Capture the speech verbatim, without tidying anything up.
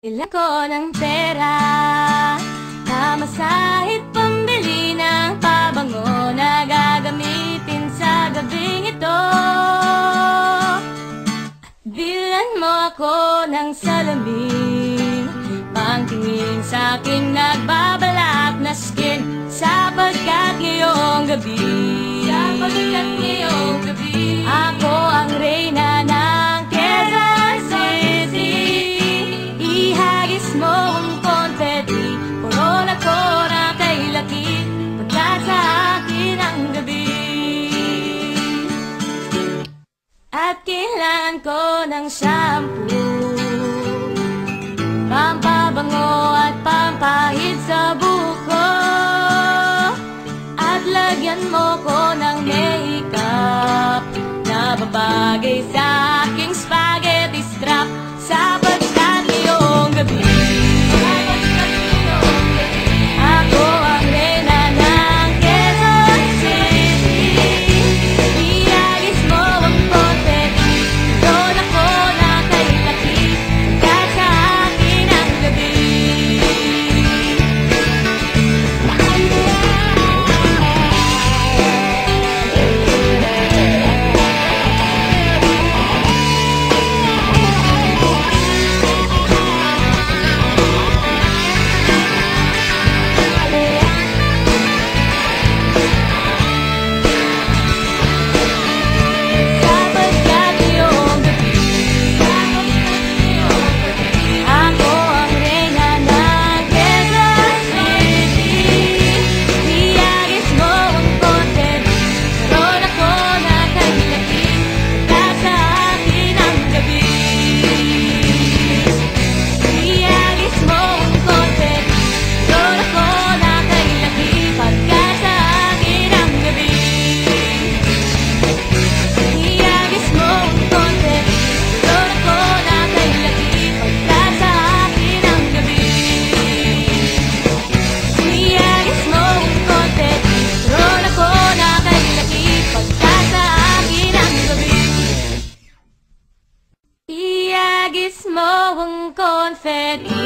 Ilan ko ng pera, pamasahe pambili ng pabango na gagamitin sa gabing ito. Bilan mo ako ng salamin, pangtingin sa aking nagbabalak na skin, sapagkat ngayong gabi, sapagkat ngayong gabi, ako ang reyna ng Quezon City. Ihagis mo ang confetti, corona ko na kay laki, pagkat sa akin ang gabi. At kailangan ko ng shampoo, pampabango at pampahid sa buko, at lagyan mo ko ng makeup na babagay sa aking spaghetti strap, sapagkat ngayong gabi, ako ang reyna ng Quezon City. Ihagis mo ang confetti, doon ako na kay laki, pagkat sa akin ang gabi. Ihagis mo ang confetti,